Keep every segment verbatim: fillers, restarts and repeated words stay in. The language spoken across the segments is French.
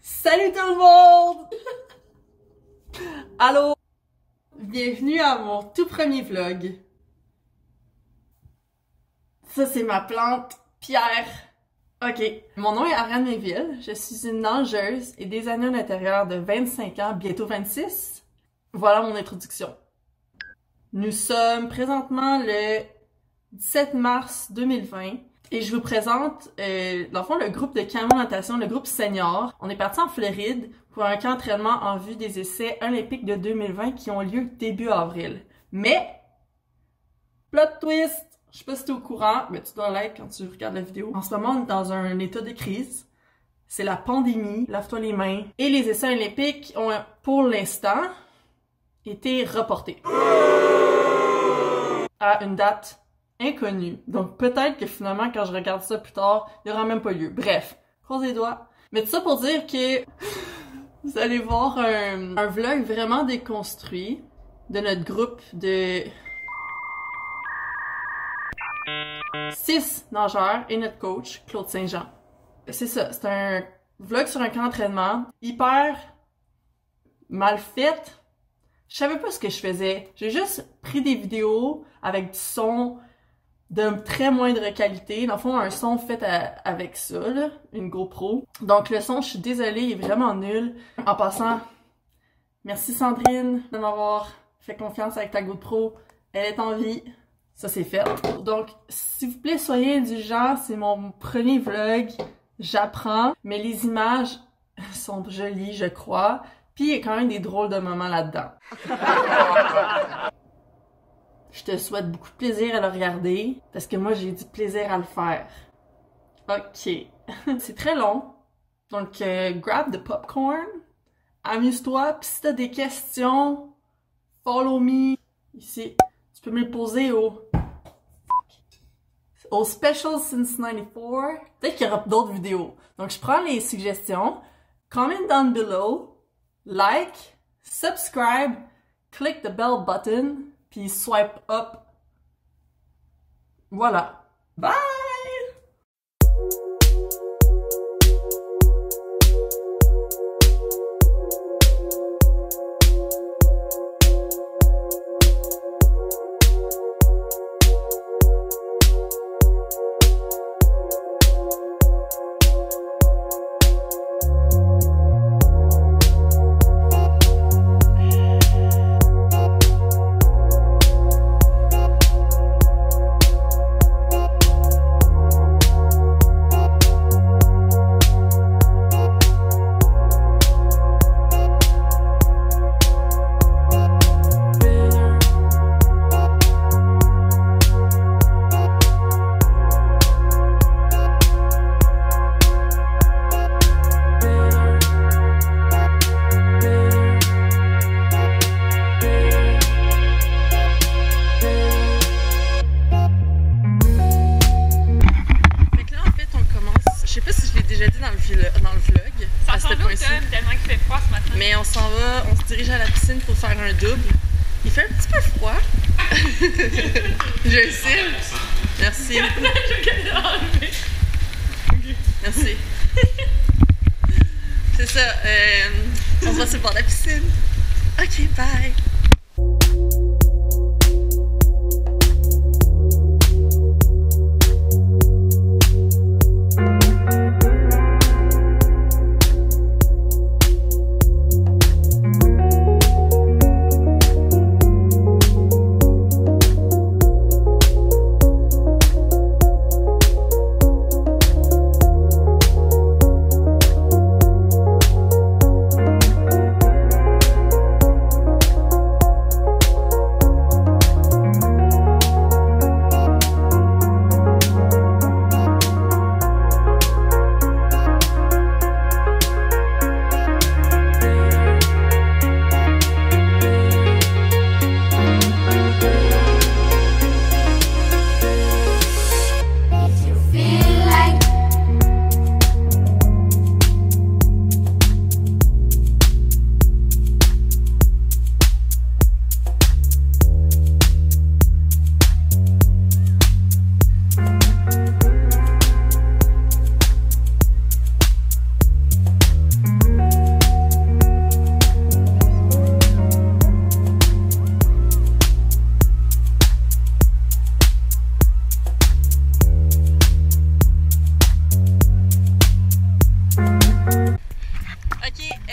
Salut tout le monde! Allô? Bienvenue à mon tout premier vlog. Ça, c'est ma plante, Pierre. Ok. Mon nom est Ariane Mainville. Je suis une nageuse et designer d'intérieur de vingt-cinq ans, bientôt vingt-six. Voilà mon introduction. Nous sommes présentement le dix-sept mars deux mille vingt. Et je vous présente, euh, dans le fond, le groupe de camo natation, le groupe senior. On est parti en Floride pour un camp d'entraînement en vue des essais olympiques de deux mille vingt qui ont lieu début avril. Mais, plot twist! Je sais pas si t'es au courant, mais tu dois l'être quand tu regardes la vidéo. En ce moment, on est dans un état de crise. C'est la pandémie, lave-toi les mains. Et les essais olympiques ont, pour l'instant, été reportés à une date inconnu. Donc peut-être que finalement, quand je regarde ça plus tard, il n'y aura même pas lieu. Bref, croise les doigts. Mais tout ça pour dire que vous allez voir un, un vlog vraiment déconstruit de notre groupe de six nageurs et notre coach, Claude Saint-Jean. C'est ça, c'est un vlog sur un camp d'entraînement hyper mal fait. Je savais pas ce que je faisais. J'ai juste pris des vidéos avec du son de très moindre qualité. Dans le fond, un son fait à, avec ça, là, une GoPro. Donc le son, je suis désolée, il est vraiment nul. En passant, merci Sandrine de m'avoir fait confiance avec ta GoPro. Elle est en vie. Ça, c'est fait. Donc, s'il vous plaît, soyez indulgents. C'est mon premier vlog. J'apprends. Mais les images sont jolies, je crois. Puis, il y a quand même des drôles de moments là-dedans. Je te souhaite beaucoup de plaisir à le regarder, parce que moi, j'ai du plaisir à le faire. Ok. C'est très long. Donc, euh, grab the popcorn. Amuse-toi. Puis si t'as des questions, follow me. Ici, tu peux me les poser au... au Special Since ninety-four. Peut-être qu'il y aura d'autres vidéos. Donc, je prends les suggestions. Comment down below. Like. Subscribe. Click the bell button. Puis swipe up. Voilà. Bye! Mais on s'en va, on se dirige à la piscine pour faire un double. Il fait un petit peu froid. Je le sais. Merci. Merci. C'est ça. Euh, on se voit sur le bord de la piscine. Ok, bye.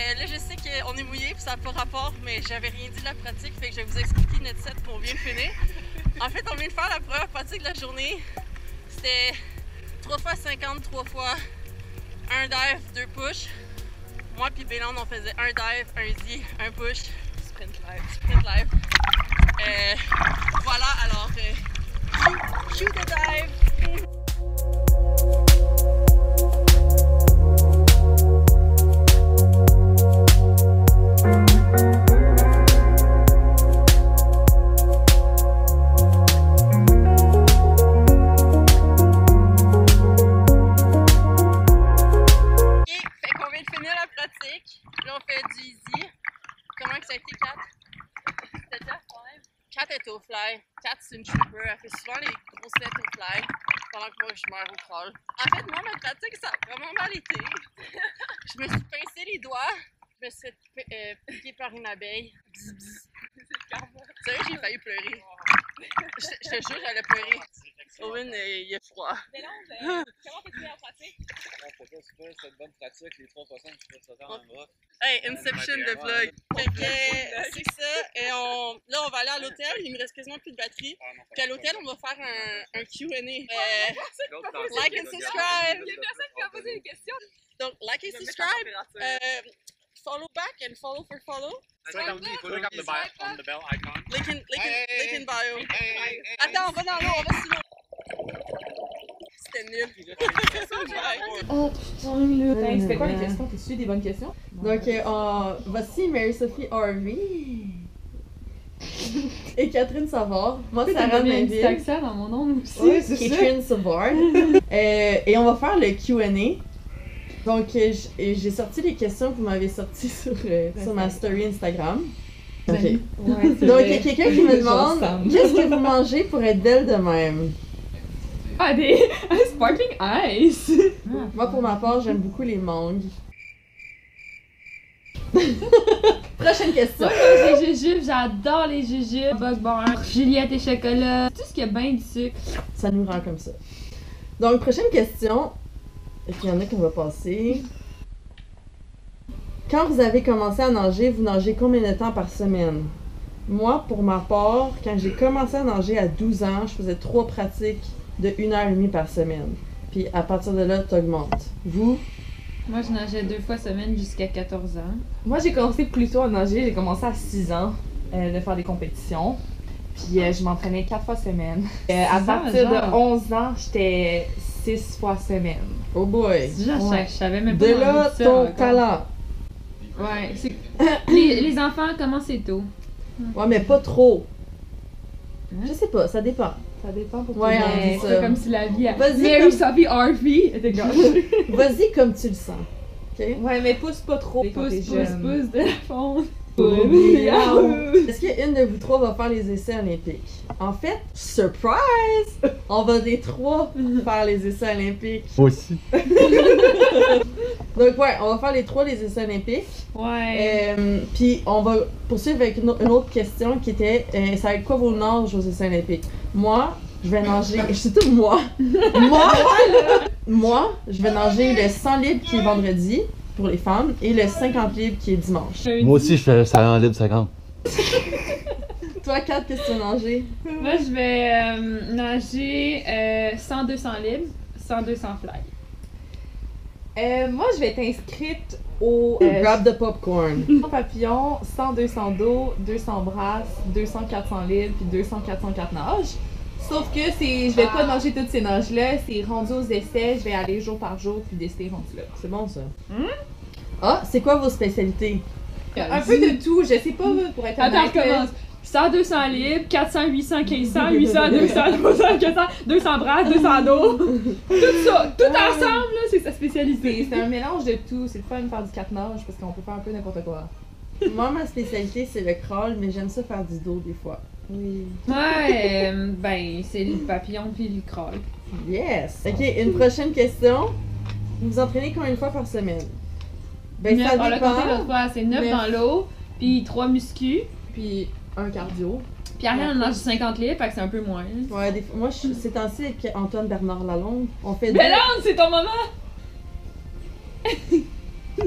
Euh, là, je sais qu'on est mouillé, puis ça n'a pas rapport, mais j'avais rien dit de la pratique, fait que je vais vous expliquer notre set qu'on vient de finir. En fait, on vient de faire la première pratique de la journée. C'était trois fois cinquante, trois fois un dive, deux push. Moi puis Béland, on faisait un dive, un Z, un push, sprint live, sprint live. Euh, voilà, alors, euh, cue the dive! Là, on fait du easy. Comment que ça a été, Kat? C'était tough quand même. Kat est au fly. Kat, c'est une trooper. Elle fait souvent les gros sets au fly pendant que moi, je meurs au crawl. En fait, moi, ma pratique, ça a vraiment mal été. Je me suis pincé les doigts. Je me suis fait euh, piquer par une abeille. Bzz, bzz. Sérieux, j'ai failli pleurer. Je, je te jure, j'allais pleurer. Owen, euh, il est froid. Mélange, euh, comment t'es-tu en pratique? C'est une bonne pratique, les trois façons tu peux te faire en bras. Hey, Inception de vlog. Fait que c'est ça. Et on, là, on va aller à l'hôtel. Il me reste quasiment plus de batterie. Puis à l'hôtel, on va faire un, un Q and A. Euh, like and subscribe. Il y a personne qui m'a posé des questions. Donc, like and subscribe. Euh, follow back and follow for follow. Click on, click on the, bio, on the bell icon. Link in, link in, Hey, hey, link in bio. Hey, hey, hey, Attends, on va dans l'eau, on va sous l'eau. C'était nul. Oh putain, là! Hey, c'était quoi les questions? T'as-tu des bonnes questions? Donc, euh, voici Mary-Sophie Harvey et Catherine Savard. Moi, Sarah un petit Mainville. accent dans mon nom aussi. Oui, c'est Catherine Savard. euh, et on va faire le Q and A. Donc, euh, j'ai sorti les questions que vous m'avez sorties sur, euh, sur ma story Instagram. Ok. Ouais, Donc, il y a quelqu'un qui me demande qu'est-ce que vous mangez pour être belle de même? Ah, des sparkling ice! Moi, pour ma part, j'aime beaucoup les mangues. Prochaine question. Moi, les jujubes, j'adore les jujubes. Bug bar, Juliette et chocolat, tout ce qui a bien du sucre. Ça nous rend comme ça. Donc, prochaine question. Et puis, il y en a qu'on va passer. Quand vous avez commencé à nager, vous nagez combien de temps par semaine? Moi, pour ma part, quand j'ai commencé à nager à douze ans, je faisais trois pratiques de une heure et demie par semaine. Puis à partir de là, t'augmentes. Vous? Moi, je nageais deux fois semaine jusqu'à quatorze ans. Moi, j'ai commencé plus tôt à nager. J'ai commencé à six ans euh, de faire des compétitions. Puis euh, je m'entraînais quatre fois semaine. Euh, à Six ans, partir de genre? onze ans, j'étais six fois semaine. Oh boy! Déjà, je- Ouais. je savais même pas. De mon là, but, ça, ton encore. talent. Ouais, c'est. les, les enfants, comment c'est tôt? Ouais, mais pas trop. Hein? Je sais pas, ça dépend. Ça dépend pour Ouais, tout le on monde. dit ça. C'est comme si la vie a. Vas-y, Mary comme- Sophie Harvey était gâchée. Vas-y comme tu le sens. OK? Ouais, mais pousse pas trop quand Pousse, t'es pousse, jeune. pousse de la fonte. Est-ce qu'une de vous trois va faire les essais olympiques? En fait, surprise! On va des trois faire les essais olympiques. Moi aussi. Donc ouais, on va faire les trois les essais olympiques. Ouais. Euh, Puis on va poursuivre avec une, une autre question qui était euh, ça va être quoi vos nages aux essais olympiques? Moi, je vais nager. Je sais tout moi. Moi, moi, je vais nager le cent libre qui est vendredi pour les femmes et le cinquante libre qui est dimanche. Moi aussi, je fais ça en libre cinquante. Toi, Kat, qu'est-ce que tu vas nager? Moi, je vais euh, nager euh, cent deux cents libres, cent deux cents fly. Euh, moi, je vais être inscrite au euh, Grab the popcorn. cent papillons, cent deux cents dos, deux cents brasses, deux cents quatre cents libres, puis deux cents quatre cent quatre nages. Sauf que c'est, je vais pas nager toutes ces nages-là, c'est rendu aux essais, je vais aller jour par jour, puis décider rendu là. C'est bon ça. Hmm? Ah, c'est quoi vos spécialités? Un peu de tout, je sais pas pour être Attends, honnête. je commence. cent deux cents libres, quatre cents, huit cents, quinze cents, huit cents, deux cents, trois cents, quatre cents, deux cents brasses, deux cents dos. Tout ça, tout ensemble, là, c'est sa C'est, spécialité. c'est un mélange de tout, c'est le fun de faire du quatre nages parce qu'on peut faire un peu n'importe quoi. Moi, ma spécialité, c'est le crawl, mais j'aime ça faire du dos des fois. Oui. Ouais, euh, ben, c'est le papillon puis le crawl. Yes! Ok, une prochaine question. Vous vous entraînez combien de fois par semaine? Ben, Neuf, ça on l'a compté l'autre dépend. fois, c'est neuf Neuf. dans l'eau, puis trois muscu. Puis un cardio. Puis Ariane, on nage cinquante litres, fait que c'est un peu moins. Ouais, des fois, moi, je, ces temps-ci, avec Antoine Bernard Lalonde, on fait Bélande, c'est ton moment! Ah ouais.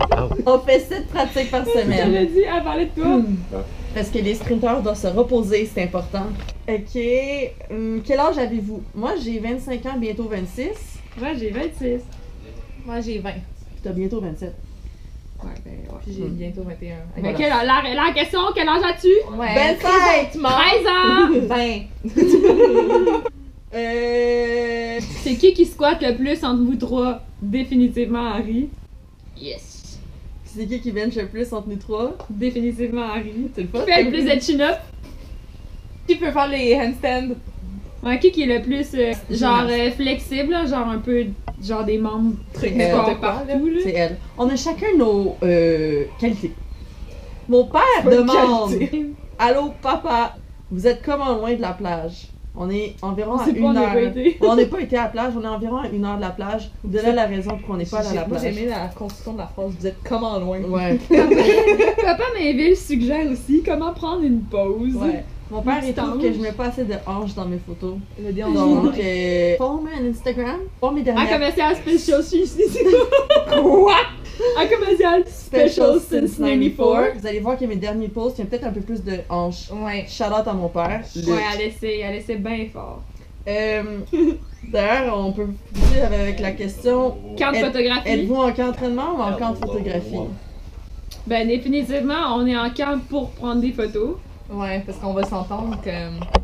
On fait sept pratiques par Elle semaine. m'a dit, elle parlait de toi. Parce que les sprinteurs doivent se reposer, c'est important. Ok. Hum, quel âge avez-vous? Moi, j'ai vingt-cinq ans, bientôt vingt-six. Moi, j'ai vingt-six. Moi, j'ai vingt. Puis t'as bientôt vingt-sept. Ouais, ben, ouais. Puis j'ai Hmm. bientôt vingt et un. Mais Voilà. quel, la, la question, quel âge as-tu? Ouais. vingt-cinq! treize ans! vingt. Euh... C'est qui qui squatte le plus entre vous trois? Définitivement Harry. Yes. C'est qui qui bench le plus entre nous trois? Définitivement Harry. C'est le Qui fun. fait le plus de chin-up? Qui peut faire les handstands? Ouais, qui qui est le plus, euh, genre, Gymnaste. euh, flexible, là, genre un peu, genre des membres Truc Euh, du corps n'importe quoi, là. partout, là. C'est elle. On a chacun nos euh, qualités. Mon père Pas de demande qualité. Allô, papa, vous êtes comment loin de la plage? On est environ On à sait pas, une on n'a heure. pas été. On n'est pas été à la plage, on est environ à une heure de la plage. De là la raison pour qu'on n'est pas allé à la Moi, j'ai plage. aimé la construction de la phrase. Vous êtes comment loin? Ouais. Papa Mainville suggère aussi comment prendre une pause. Ouais. Mon père, il Petite trouve que hanche. je mets pas assez de hanches dans mes photos. Le dé Donc, euh, follow-moi sur Instagram. Pour mes Un dernières commercial special ici. Quoi? Un commercial special since ninety-four. Vous allez voir que mes derniers posts, il y a peut-être un peu plus de hanches. Ouais. Shout out à mon père. Luc. Ouais, elle essaie, elle essaie bien fort. Euh, D'ailleurs, on peut pousser avec la question Camp de Êtes- photographie. êtes-vous en camp d'entraînement ou en camp de photographie? Ben définitivement, on est en camp pour prendre des photos. Ouais, parce qu'on va s'entendre que.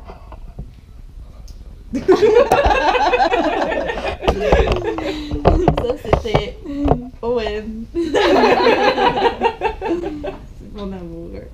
Ça, c'était Owen. C'est mon amoureux.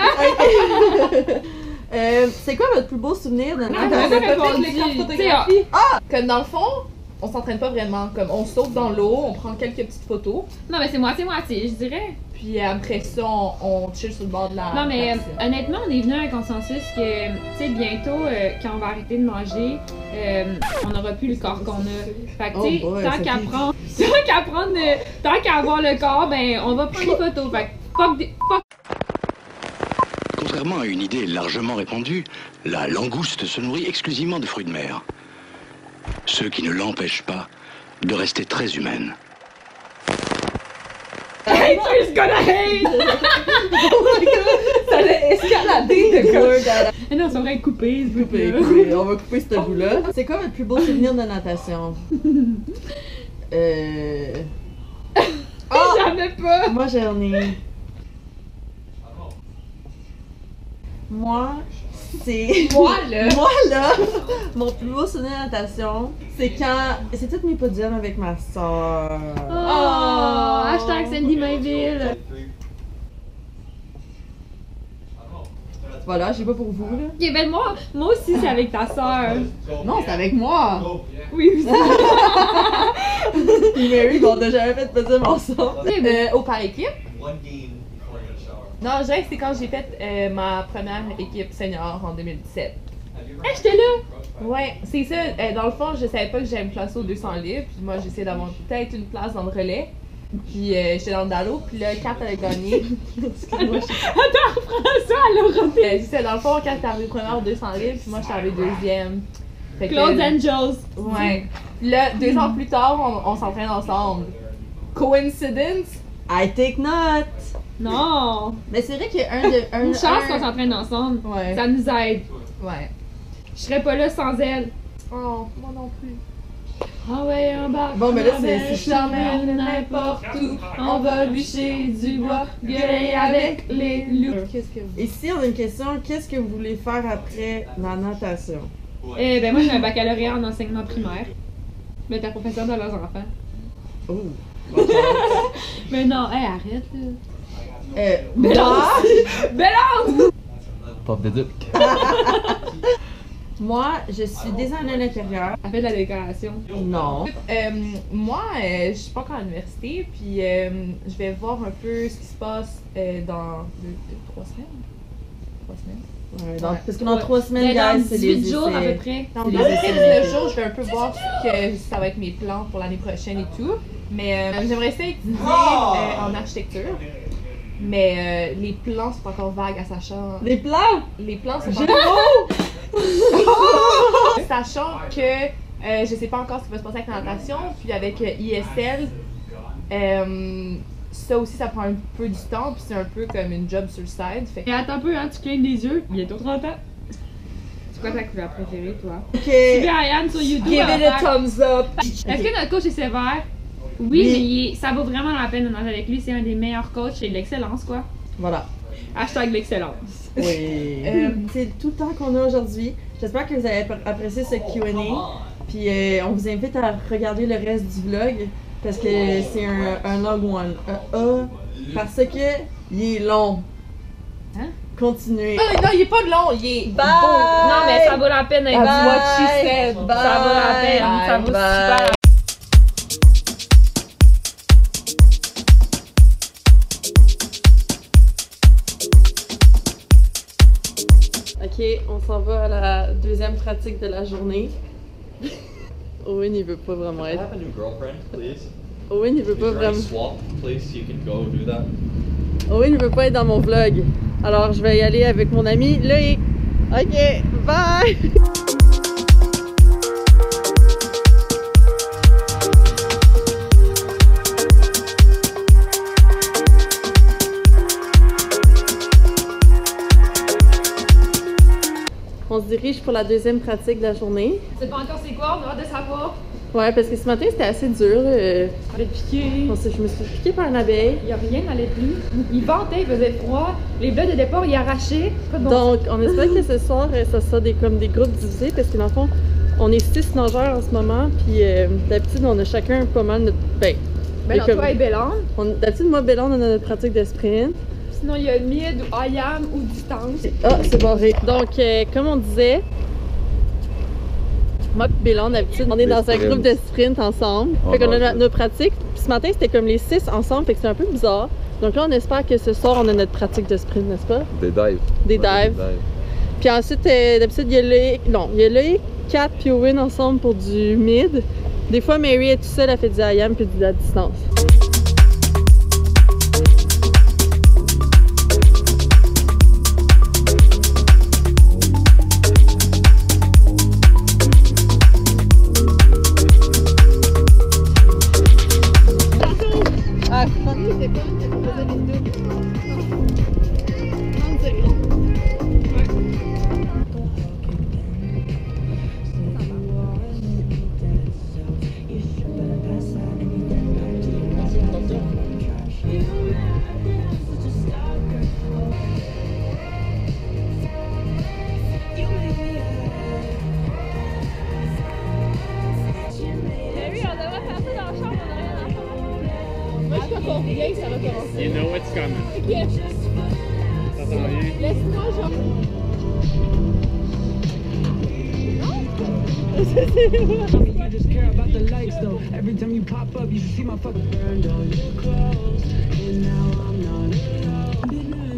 Euh, c'est quoi votre plus beau souvenir de Non, Noël? t'avais T'avais pas pas fait répondu. les cartes Tu sais, photographie? Ah! Comme dans le fond, on s'entraîne pas vraiment. Comme on saute dans l'eau, on prend quelques petites photos, Non, mais c'est moitié-moitié, je dirais. puis après ça, on, on chill sur le bord de la. Non, mais la euh, piscine. honnêtement, on est venu à un consensus que, tu sais, bientôt, euh, quand on va arrêter de manger, euh, on n'aura plus le corps qu'on a. Fait que, Oh tu sais, boy, tant ça qu'à pique. prendre, tant qu'à prendre, euh, tant qu'à avoir le corps, ben, on va prendre des photos. Fait que, fuck des, fuck. Contrairement à une idée largement répandue, la langouste se nourrit exclusivement de fruits de mer. Ce qui ne l'empêche pas de rester très humaine. Haters gonna hate! Ça l'a escaladé de quoi? Word à la- Mais non, ça aurait coupé, ce Coupé, bout-là. coupé. On va couper ce bout-là. C'est quoi votre plus beau souvenir de natation? Euh... Oh! Jamais pas! Moi, j'en ai... Moi, c'est... Moi, là. Moi, là, mon plus beau souvenir de natation, c'est quand... C'est toutes mes podiums avec ma soeur. Oh! Hashtag Sandy Mainville. Voilà, j'ai pas pour vous, là. Ok, ben moi, moi aussi, c'est avec ta sœur. Non, c'est avec moi! Oui, aussi. Puis Mary, on n'a jamais fait de podium ensemble. Euh, au par équipe? Non, je dirais que c'est quand j'ai fait euh, ma première équipe senior en deux mille dix-sept. Hey, j'étais là! Ouais, c'est ça. Euh, dans le fond, je savais pas que j'allais me placer aux deux cents livres. Puis moi, j'essayais d'avoir peut-être une place dans le relais. Puis euh, j'étais dans le dallo. Puis là, Kat avait gagné. Excuse-moi, je- Attends, reprends ça, alors, Euh, c'est ça, dans le fond, Kat est arrivée première aux deux cents livres. Puis moi, j'étais arrivée deuxième. Fait que, Claude Angels. Ouais. Puis là, deux ans plus tard, on, on s'entraîne ensemble. Coincidence? I take note! Non! Mais c'est vrai qu'il y a un de... Un, Une chance un- qu'on s'entraîne ensemble. Ouais. Ça nous aide. Ouais. Je serais pas là sans elle. Oh, moi non plus. Ah ouais, un bar. Bon, mais là, c'est- c'est charmel n'importe où. On va bûcher du bois, gueuler avec les loups. Qu'est-ce que vous... Ici, on a une question. Qu'est-ce que vous voulez faire après la natation? Eh ben moi j'ai un baccalauréat en enseignement primaire. Mais t'es professeur de leurs enfants. Oh! Mais non, hey, arrête là. Euh, Belle moi, Belle Prof d'éduc. moi, je suis designer d'intérieur. Elle fait de la décoration. Non. Euh, moi, euh, je suis pas encore à l'université, puis euh, je vais voir un peu ce qui se passe euh, dans deux, deux, trois semaines. Trois semaines. Ouais, dans- Ouais. parce que dans Ouais. trois semaines, Mais dans guys, c'est les dix-huit jours à essais. peu près. Dans C'est dans les les essais dix-neuf d'été. jours, je vais un peu voir ce que ça va être mes plans pour l'année prochaine et tout. Mais euh, j'aimerais ça étudier euh, en architecture. Mais euh, les plans sont encore vagues à sachant. Les plans! Les plans sont J'ai encore sachant que euh, je sais pas encore ce qui va se passer avec la natation, puis avec euh, I S L, euh, ça aussi, ça prend un peu du temps, puis c'est un peu comme une job sur le side. Fait que... Et attends un peu, hein, tu clignes des yeux, bientôt trente ans. C'est quoi ta couleur préférée, toi? Ok. Suivez Ariane sur YouTube. Give it a faire... thumbs up! Est-ce que notre coach est sévère? Oui, Oui. mais il est- ça vaut vraiment la peine de nager avec lui. C'est un des meilleurs coachs. C'est de l'excellence, quoi. Voilà. Hashtag l'excellence. Oui. Euh, c'est tout le temps qu'on a aujourd'hui. J'espère que vous avez apprécié ce Q and A. Puis euh, on vous invite à regarder le reste du vlog parce que c'est un, un long one. Un A parce que il est long. Hein? Continuez. Ah, non, il est pas long, il est Bye! beau. Non, mais ça vaut la peine d'être That's Bye. what she said. Bye. Ça vaut la peine. Ça vaut Bye. super. Ok, on s'en va à la deuxième pratique de la journée. Owen, il veut pas vraiment I être. have a new girlfriend, please. Owen, il veut Is pas there any vraiment. swap, please? You can go do that. Owen, il veut pas être dans mon vlog. Alors, je vais y aller avec mon ami Loïc. Ok, bye! On se dirige pour la deuxième pratique de la journée. C'est pas encore c'est quoi, on a hâte de savoir. Ouais, parce que ce matin, c'était assez dur. euh, On va être piqué. on s'est- Je me suis piquée par une abeille. Il y a rien dans les pluies. Il ventait, il faisait froid. Les bleus de départ, ils arrachaient. Pas de bon Donc, on espère que ce soir, euh, ça sera des, comme des groupes divisés parce que dans le fond, on est six nageurs en ce moment. Puis euh, d'habitude, on a chacun pas mal notre. Ben, Ben, et non, comme- toi et Bélande. on- d'habitude, moi, Bélande, on a notre pratique de sprint. Sinon, il y a mid ou I am ou distance. Ah, c'est barré. Donc, euh, comme on disait, moi et Bélande, d'habitude, on est Des dans un sprints. groupe de sprint ensemble. Oh fait qu'on a mon no- Dieu. nos pratiques. Puis ce matin, c'était comme les six ensemble, fait que c'est un peu bizarre. Donc là, on espère que ce soir, on a notre pratique de sprint, n'est-ce pas? Des dives. Des Ouais, dives. Puis ensuite, euh, d'habitude, il y a Loïc, non, il y a Loïc, Kat puis Owen ensemble pour du mid. Des fois, Mary est toute seule, elle fait du I A M puis de la distance. Ah, c'est pas nous, c'est pas nous qui faisait les deux. trente secondes. You know what's coming. T'entends rien? I just care about the lights though. Every time you pop up, you see my fucking burned on your clothes. And now I'm not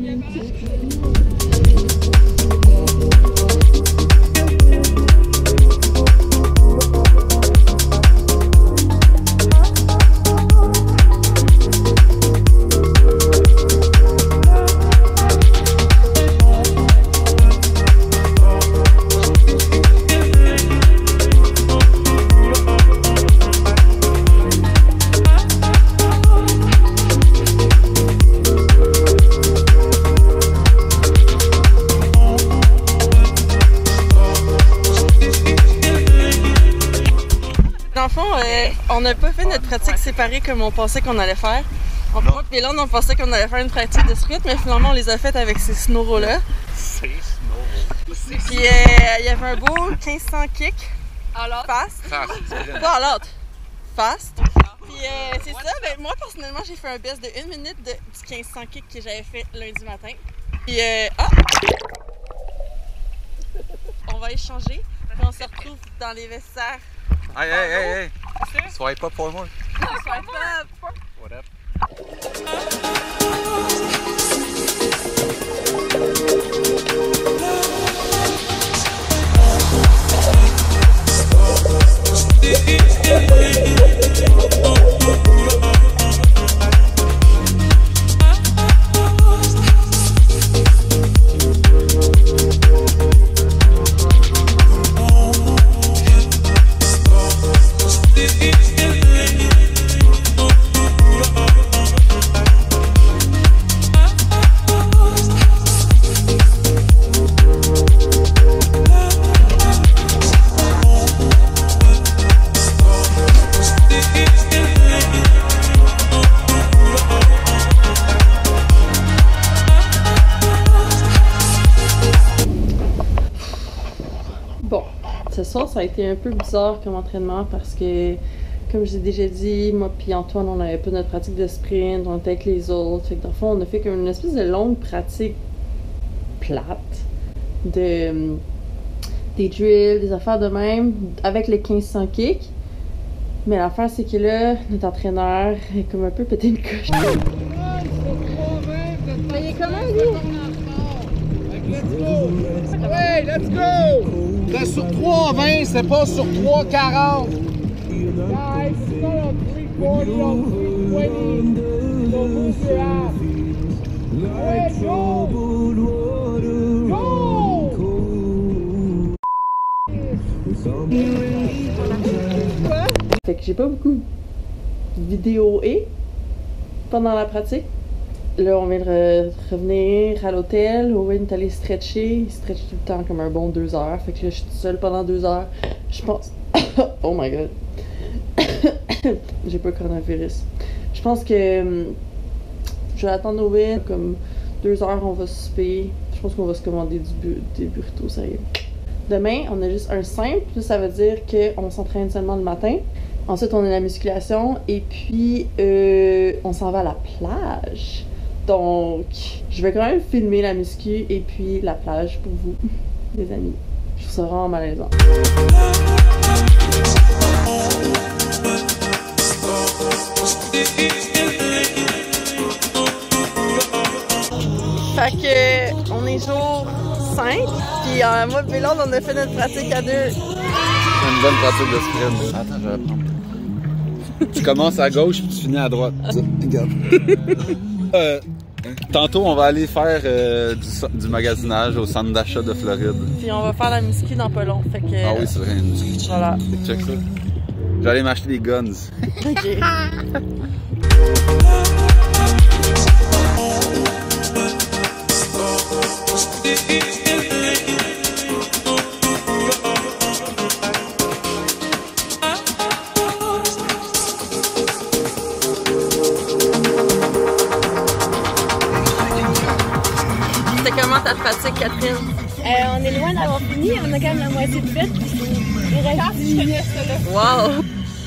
Dans le fond, euh, on n'a pas fait notre pratique séparée comme on pensait qu'on allait faire. En fait, moi et Bélande, on pensait qu'on allait faire une pratique de sprint, mais finalement, on les a faites avec ces snowros-là. C'est snow. Puis, euh, il y avait un beau quinze cents kick. Fast. Fast, sprint. Pas à l'autre. Fast. Puis, euh, c'est ça. Ben, moi, personnellement, j'ai fait un best de une minute de, du quinze cents kick que j'avais fait lundi matin. Puis, euh, ah! On va échanger. Puis, on se retrouve dans les vestiaires. Hey, hey, hey, hey! Swipe up pour moi. Swipe up! What up? ça a été un peu bizarre comme entraînement parce que, comme je l'ai déjà dit, moi puis Antoine, on n'avait pas notre pratique de sprint, on était avec les autres. Fait que dans le fond, on a fait comme une espèce de longue pratique plate de des drills, des affaires de même, avec le quinze cents kick. Mais l'affaire, c'est que là, notre entraîneur est comme un peu pété une coche. Il est comment, lui? Ouais, let's go! C'est sur trois vingt, c'est pas sur trois quarante. Guys, it's not on three forty, on three twenty. So move your ass. Hey, go! Go! Fait que j'ai pas beaucoup de vidéos et pendant la pratique. Là, on vient de re revenir à l'hôtel. Owen est allé stretcher. Il stretch tout le temps comme un bon deux heures. Fait que là, je suis toute seule pendant deux heures. Je pense... oh my god. J'ai pas le coronavirus. Je pense que... Um, je vais attendre Owen. Comme deux heures, on va souper. Je pense qu'on va se commander du bu des burritos, sérieux. Demain, on a juste un simple. Ça veut dire qu'on s'entraîne seulement le matin. Ensuite, on a la musculation. Et puis, euh, on s'en va à la plage. Donc, je vais quand même filmer la muscu et puis la plage pour vous, les amis. Je trouve ça vraiment malaisant. Fait que, on est jour cinq, puis euh, moi et Bélande, on a fait notre pratique à deux. C'est une bonne pratique de sprint. Attends, je vais prendre. Tu commences à gauche puis tu finis à droite. Regarde. euh, tantôt, on va aller faire euh, du, du magasinage au centre d'achat de Floride. Puis on va faire la muscu dans pas long. Fait que, ah oui, c'est vrai, une muscu. Voilà. Check ça. Je vais aller m'acheter des guns. Ok. C'était comment ta pratique, Catherine? Euh, on est loin d'avoir fini, on a quand même la moitié de fait. Il reste wow!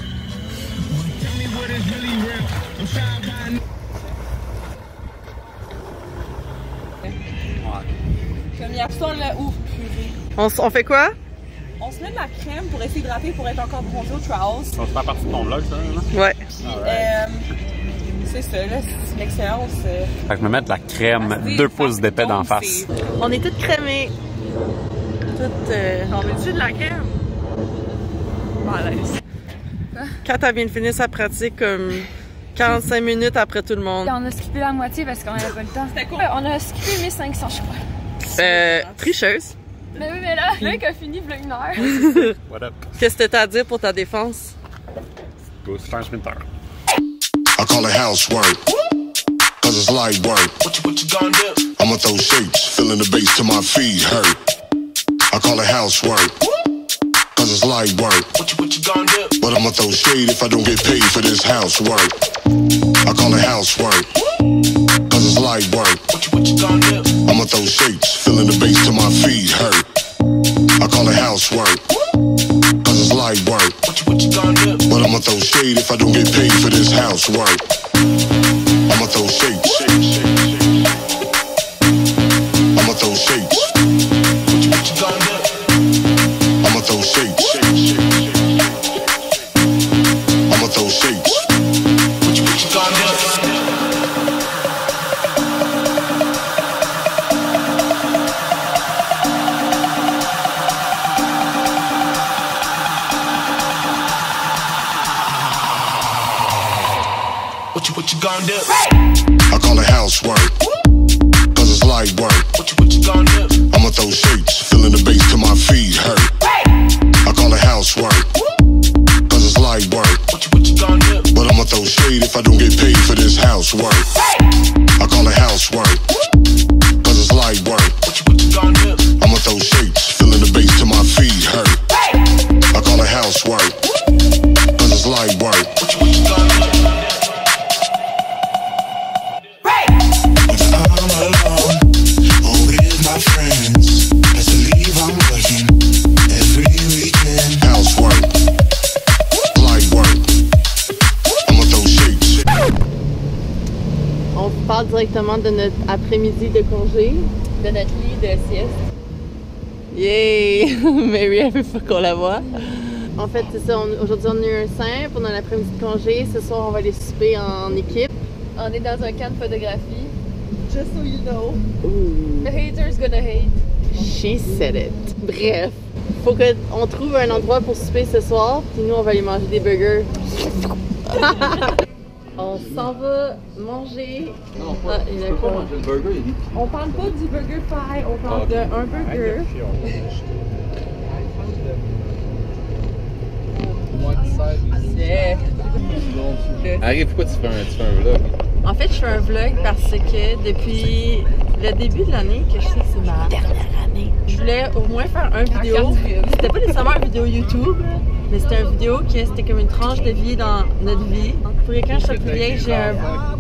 Comme il y a ça là, ouf, on, on fait quoi? On se met de la crème pour essayer de hydrater pour être encore bronzé au trials. Ça fait partie de ton vlog, ça, là? Ouais. Puis, euh, c'est ça, là, c'est une expérience. Euh... Fait que je me mets de la crème, deux pouces d'épais d'en face. On est toutes crémées. Toutes. Euh... On met-tu de la crème? Malaise. Quand elle vient de finir sa pratique, comme quarante-cinq minutes après tout le monde. On a skippé la moitié parce qu'on avait pas le temps. C'était cool. On a skippé mille cinq cents, je crois. Euh. Tricheuse. Mais oui, mais là, là, qu'a fini, il y a une heure. What up? Qu'est-ce que t'as à dire pour ta défense? Go, c'est un sprinter. I call it housework, cause it's light work. What you, what you gonna do? I'ma throw shapes, feeling the bass till my feet hurt. I call it housework, cause it's light work. What you, what you gonna do? But I'ma throw shade if I don't get paid for this housework. I call it housework, cause it's light work. What you, what you gonna do? I'ma throw shapes, feeling the bass till my feet hurt. I call it housework, cause it's light work. What you, what you gonna do? But I'ma throw shade if I don't get paid for this housework. I'ma throw shapes. I'ma throw shapes. What you, what you gonna do? I'ma throw shapes. I'ma throw shapes. What you, what you gonna do? What you, what you gonna do? I call it housework, cause it's light work. What you, what you gonna do? I'ma throw shapes, feeling the bass till my feet hurt. I call it housework, cause it's light work. What you, what you gonna do? But I'ma throw shade if I don't get paid for this housework. I call it housework, cause it's light work. What you, what you gonna do? I'ma throw shapes, feeling the bass till my feet hurt. I call it housework, cause it's light work. What you, what you gonna do? Friends, best believe I'm working every weekend. directement de notre après-midi de congé. De notre lit de sieste. Yay! Mary, elle veut pas qu'on la voit. En fait, c'est ça. on- Aujourd'hui, on a eu un simple. On a l'après-midi de congé. Ce soir, on va aller souper en équipe. On est dans un camp de photographie. Just so you know. The haters gonna hate. She said it. Bref, faut qu'on trouve un endroit pour souper ce soir. Puis nous, on va aller manger des burgers. On s'en va manger. Non, Ah, il y a pas pas. manger le burger, il dit. On parle pas du burger pie, on parle Ah, d'un burger. Harry, pourquoi tu fais un, tu fais un vlog? En fait, je fais un vlog parce que depuis le début de l'année, que je sais que c'est ma dernière année, je voulais au moins faire un vidéo. C'était pas nécessairement une vidéo YouTube, mais c'était une vidéo qui c'était comme une tranche de vie dans notre vie. Pour quand je sois plus vieille, j'ai un...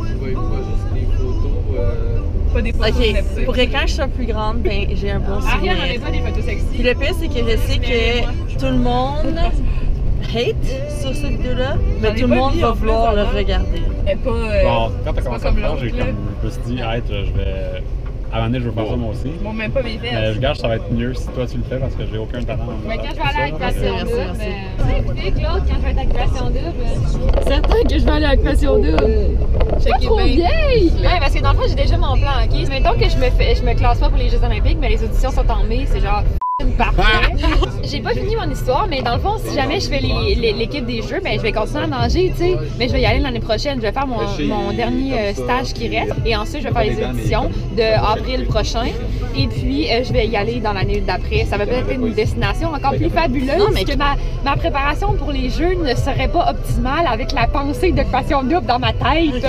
Pas des photos. Ok, pour quand je sois plus grande, ben j'ai un bon souvenir. Ariane, on est pas des photos sexy. Puis le pire, c'est que je sais que tout le monde hate sur cette vidéo-là, mais J'en ai tout le pas monde mis, va en plus, vouloir le avant. regarder. Mais pas. euh, Bon, quand t'as c'est commencé pas à le comme faire, j'ai l'autre, comme, là. je me suis dit, hey, je vais. À un moment donné, je veux faire ça moi aussi. Je monte même pas mes Mais fesses. je gage, ça va être mieux si toi tu le fais parce que j'ai aucun talent. en Mais ça. quand je vais aller à Ça, Occupation fait que- Double, ben. Tu sais, Claude, quand je vais être à Occupation Double. Certain que je vais aller à Occupation Double. Pas trop vieille! Ouais, parce que dans le fond, j'ai déjà mon plan, ok? Mettons que je me fais, je me classe pas pour les Jeux Olympiques, mais les auditions sont en mai, c'est genre. Parfait. J'ai pas fini mon histoire, mais dans le fond, si jamais je fais les- les- l'équipe des Jeux, ben je vais continuer à nager, tu sais. Mais je vais y aller l'année prochaine. Je vais faire mon, mon dernier euh, stage qui reste. Et ensuite, je vais faire les auditions de avril prochain. Et puis, euh, je vais y aller dans l'année d'après. Ça va peut-être être une destination encore plus fabuleuse. Non, mais- que ma, ma préparation pour les Jeux ne serait pas optimale avec la pensée d'Occupation Double dans ma tête.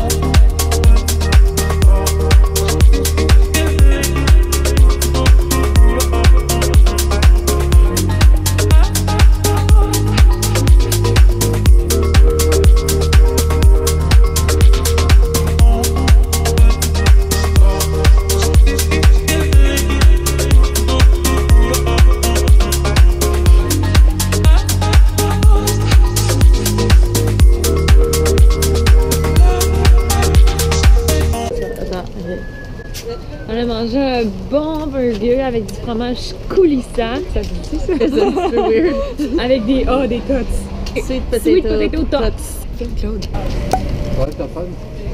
Attends, On a mangé un bon burger avec du fromage coulissant. Ça se dit ça? c'est un petit peu weird. Avec des oh, des tots. Sweet potato, Sweet potato tots. Claude. Ouais, t'as fun.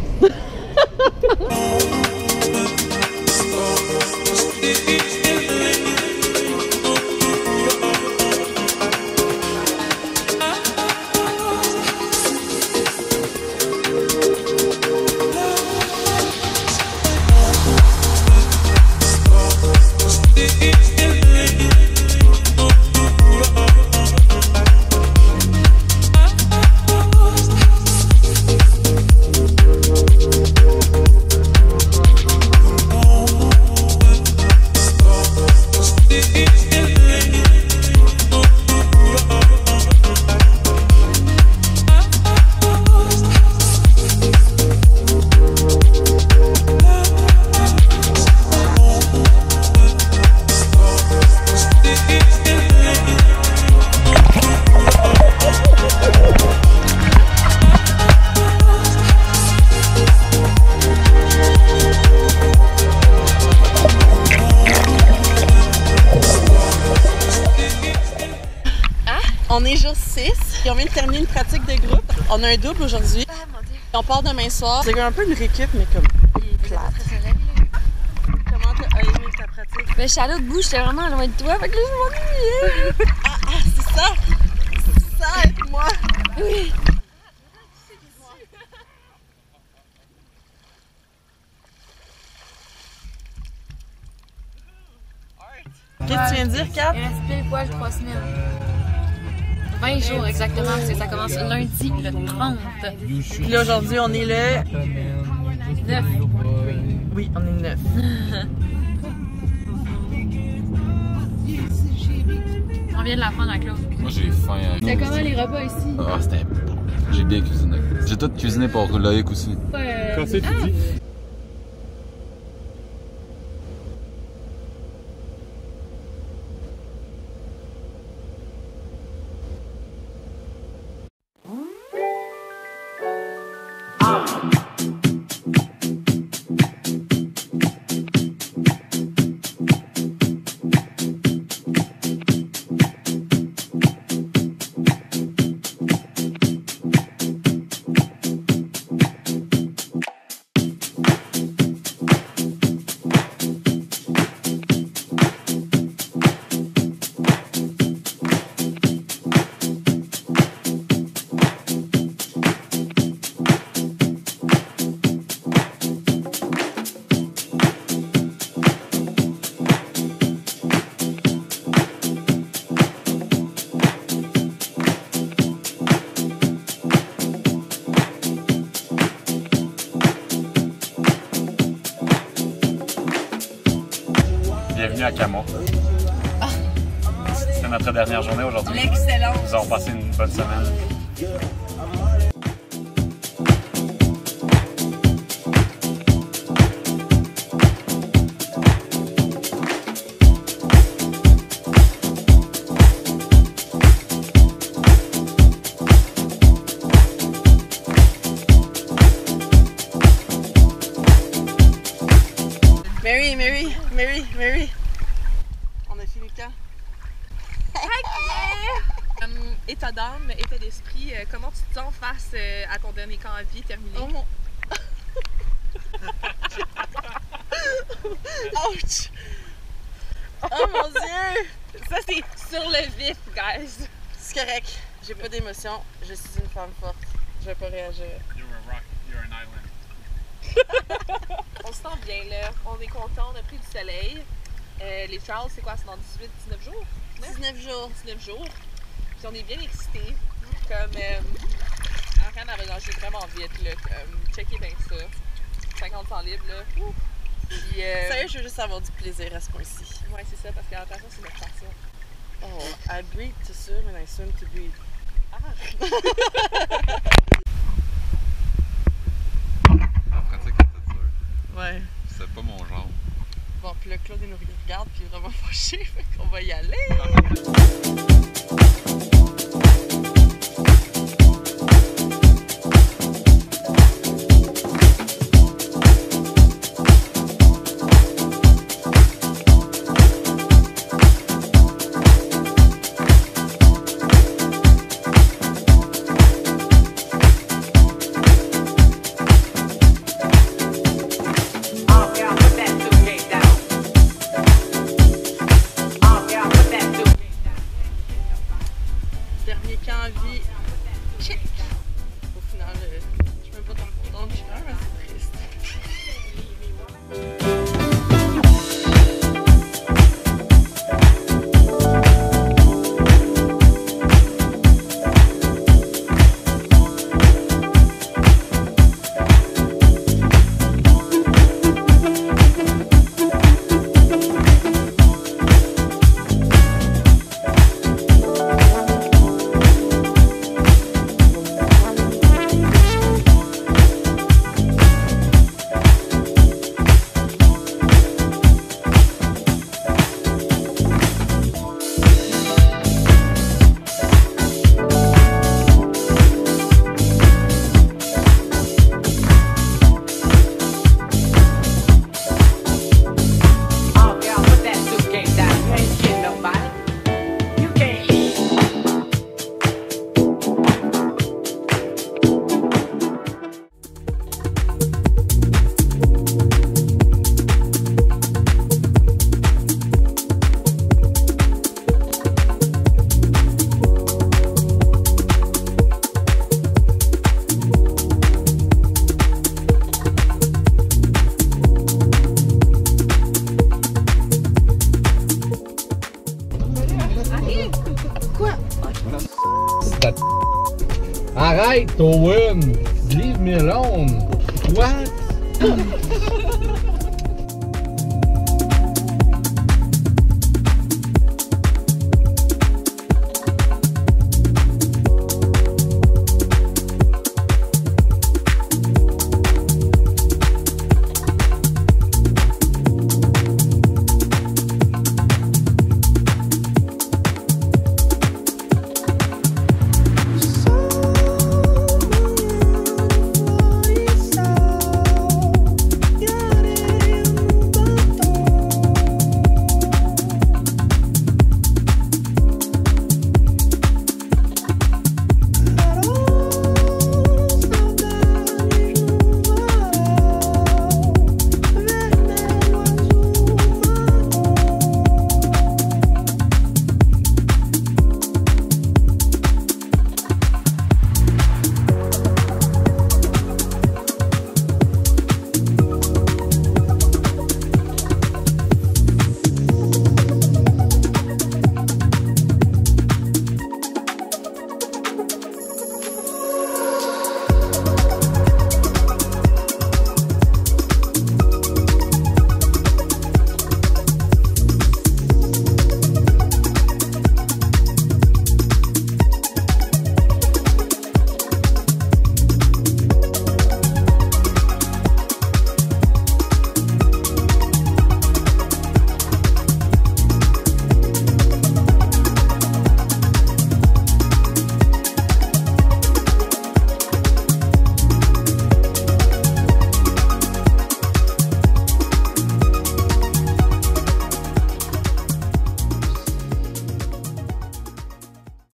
On est jour six, et on vient de terminer une pratique de groupe. On a un double aujourd'hui. On part demain soir. C'est un peu une récup, mais comme plate. Comment t'as aimé ta pratique? Ben, je suis à l'autre bout, j'étais vraiment loin de toi, fait que là, je m'ennuyais. Ah, ah, c'est ça! C'est ça, avec moi! Oui. Qu'est-ce que tu viens de dire, Cap? Il reste pile poil trois semaines. vingt jours exactement, parce que ça commence lundi, le trente. Puis là, aujourd'hui, on est le... neuf. Oui, on est le neuf. On vient de l'apprendre à Claude. Moi, j'ai faim. hein. C'était comment les repas ici? Ah, c'était bon. J'ai bien cuisiné. J'ai tout cuisiné pour Loïc aussi. Euh, Quand c'est tu ah, dis? bienvenue à Camo. C'est notre dernière journée aujourd'hui. L'excellence. Nous avons passé une bonne semaine. Mary, Mary, Mary, Mary. On a fini quand? um, état d'âme, état d'esprit, euh, comment tu te sens face euh, à ton dernier camp à vie terminé? Oh mon... Ouch! Oh mon Dieu! Ça c'est sur le vif, guys! C'est correct, j'ai pas d'émotion, je suis une femme forte, je vais pas réagir. You're a rock, you're an island. On se sent bien là, on est content, on a pris du soleil. Euh, les trials, c'est quoi? C'est dans dix-huit à dix-neuf jours? dix-neuf jours. dix-neuf jours. Puis on est bien excités. Comme, euh, Ariane avait nagé vraiment vite là, comme, checkez bien ça. cinquante cents libres là. Ouh. Puis, euh, Sérieux, je veux juste avoir du plaisir à ce point-ci. Ouais, c'est ça, parce que la natation, c'est notre passion. Oh, I breathe to swim and I swim to breathe. Ah! Ouais. C'est pas mon genre. Bon, puis là, Claude, il nous regarde, puis il est vraiment fâché, fait qu'on va y aller. Dernier camp à vie, check! Au final, euh, je suis même pas tant contente, je suis quand même assez triste. Arrête, Owen! Leave me alone! What?